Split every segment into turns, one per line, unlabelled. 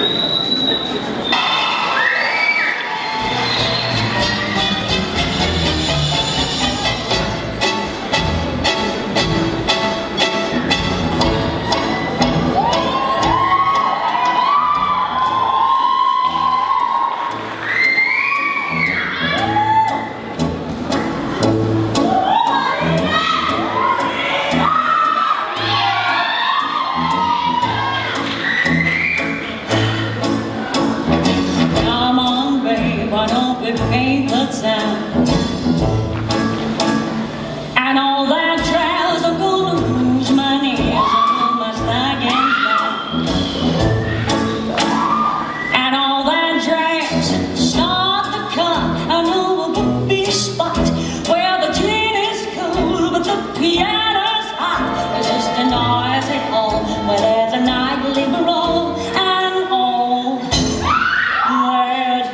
And all that trials are gonna lose my knees and my stockings down. And all that drags start to come. I know a would-be spot where the gin is cool but the piano's hot. It's just a noisy hall where there's a nightly brawl and all that.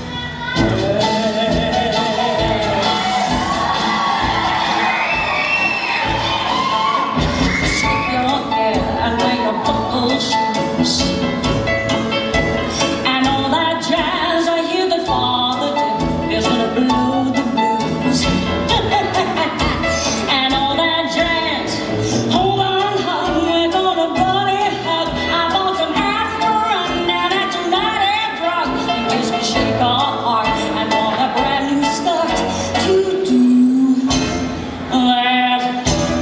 And all that jazz I hear that Father did is gonna blow the blues. And all that jazz, hold on, hug, we're gonna bloody hug. I bought some aspirin and that genetic drug in case we shake our heart and want a brand new start to do that.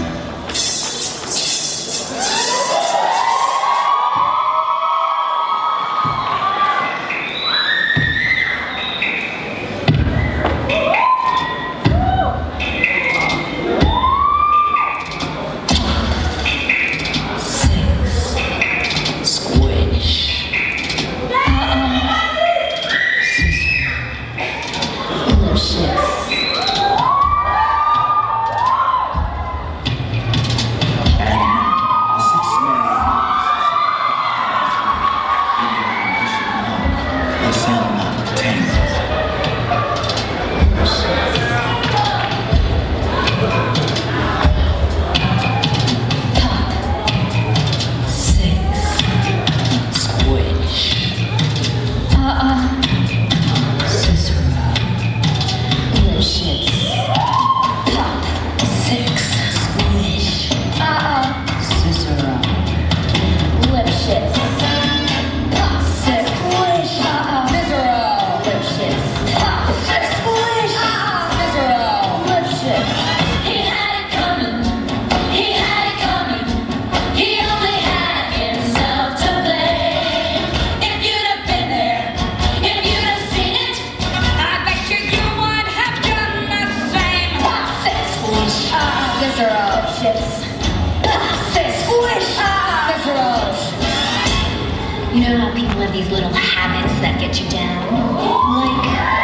You know how people have these little habits that get you down? Like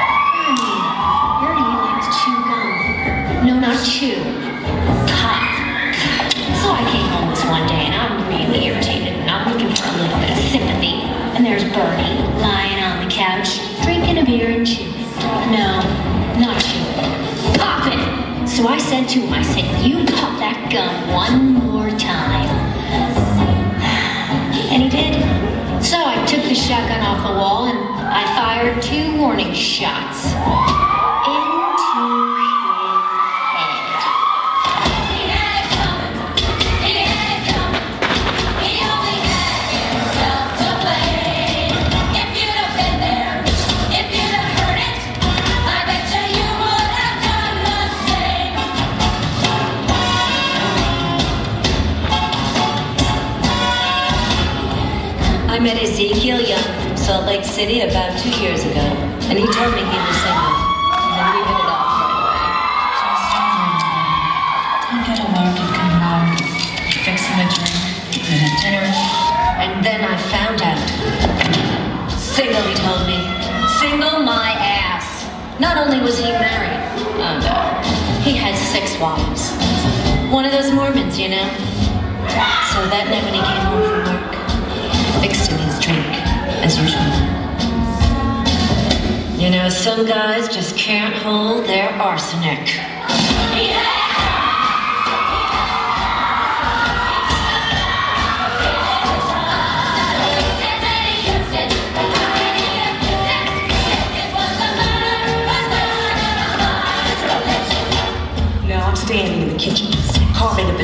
Ernie likes to chew gum. No, not chew. Pop. So I came home this one day and I'm really irritated and I'm looking for a little bit of sympathy. And there's Bernie lying on the couch, drinking a beer and chewing. No, not chewing. Pop it! So I said to him, I said, you pop that gum one more time. And he did. So I took the shotgun off the wall and I fired 2 warning shots into his head. He had it coming. He had it coming. He only had himself to blame. If you'd have been there, if you'd have heard it, I bet you would have done the same. I met Ezekiel Young from Salt Lake City about 2 years ago, and he told me he was single, and then we hit it off right away.
Don't get a walk and come home, fix him a drink, and a dinner.
And then I found out. Single, he told me. Single my ass. Not only was he married, he had 6 wives. One of those Mormons, you know. So that night when he came home from work, fixed him his drink, as usual. You know, some guys just can't hold their arsenic.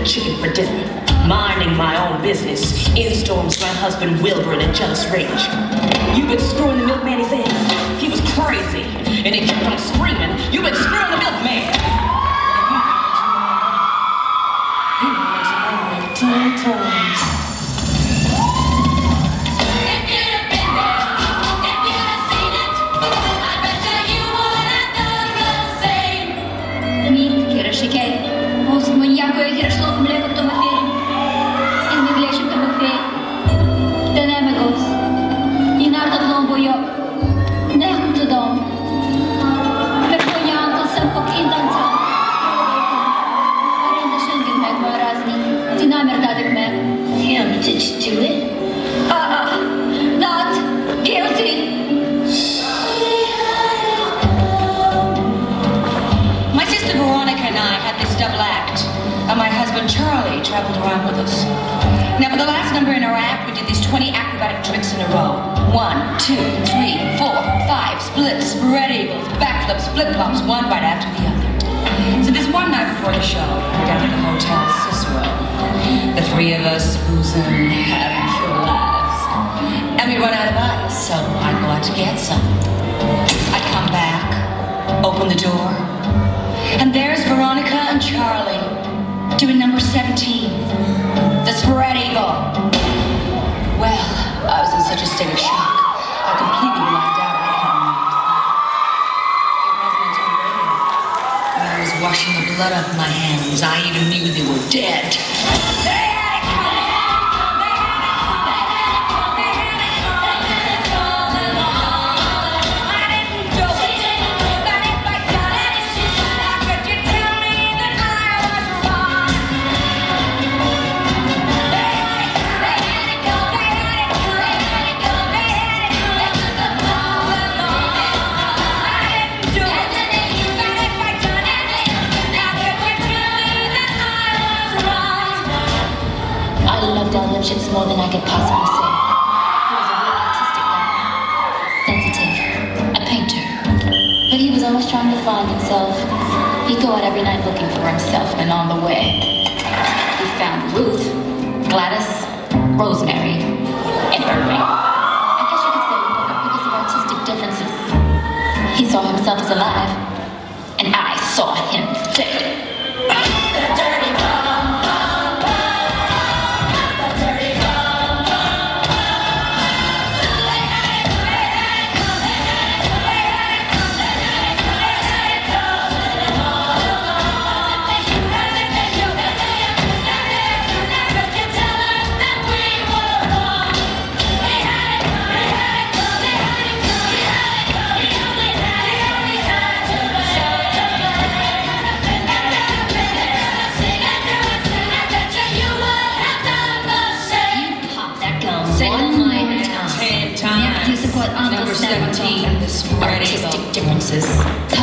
chicken for dinner. Minding my own business, in storms my husband Wilbur in a jealous rage. You've been screwing the milkman, he says. He was crazy, and he kept on screaming, "You've been screwing the milkman!" He was only 10 times.
Някой хершло в млекото ме фирм. И ме гледаше като фе. Те не ме гос. И нардът лом бойок. Не хто дом. Перпонянка съм пък инданца. Аренда шенген ме го разни. Ти намер дадек ме. Him to do it? Not guilty.
My sister Veronica and I had this double act. My husband Charlie traveled around with us. Now for the last number in our act, we did these 20 acrobatic tricks in a row. 1, 2, 3, 4, 5, splits, spread eagles, backflips, flip-flops, one right after the other. So this one night before the show, we're down at the Hotel Cicero. The three of us boozing, having a few laughs. And we run out of ice, so I go out to get some. I come back, open the door, and there's Veronica and Charlie doing number 17, the spread eagle. Well, I was in such a state of shock. I completely blacked out. I couldn't remember. It wasn't until later, when I was washing the blood off my hands, I even knew they were dead.
It's more than I could possibly say. He was a real artistic guy, sensitive, a painter. But he was always trying to find himself. He'd go out every night looking for himself, and on the way, he found Ruth, Gladys, Rosemary, and Irving. I guess you could say because of artistic differences. He saw himself as alive, and I saw him dead. Number 17, the spread eagle. Artistic differences.